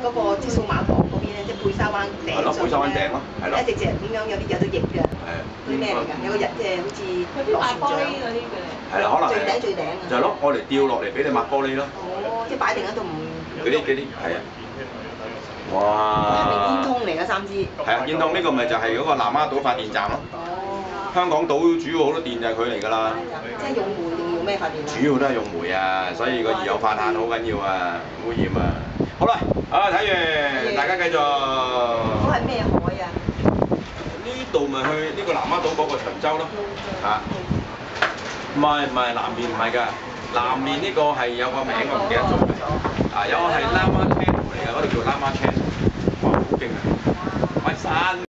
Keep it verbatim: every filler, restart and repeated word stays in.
嗰個即係數碼港嗰邊咧，即係貝沙灣頂係咯，貝沙灣頂咯，係咯。 一隻隻咁樣有啲有隻翼嘅。 係啊。 嗰啲咩嚟㗎？有個人即係好似啲賣玻璃嗰啲嘅。 係啦，可能最頂最頂啊。 就係咯，我嚟掉落嚟俾你抹玻璃咯。 哦，即係擺定喺度唔。 嗰啲嗰啲係啊。哇！ 係咪煙通嚟㗎三支？ 係啊，煙通呢個咪就係嗰個南丫島發電站咯。 哦。香港島主要好多電就係佢嚟㗎啦。 即係用煤定用咩發電啊？ 主要都係用煤啊，所以個二氧化碳好緊要啊，污染啊。好啦，啊睇完，大家繼續。 嗰係咩海啊？ 呢度咪去呢個南丫島嗰個長洲咯。嚇。唔係唔係，南面唔係㗎，南面呢個係有個名我唔記得咗嘅。啊，有個係 Lama Channel 嚟㗎，嗰度叫 Lama Channel，哇好勁啊！咪山。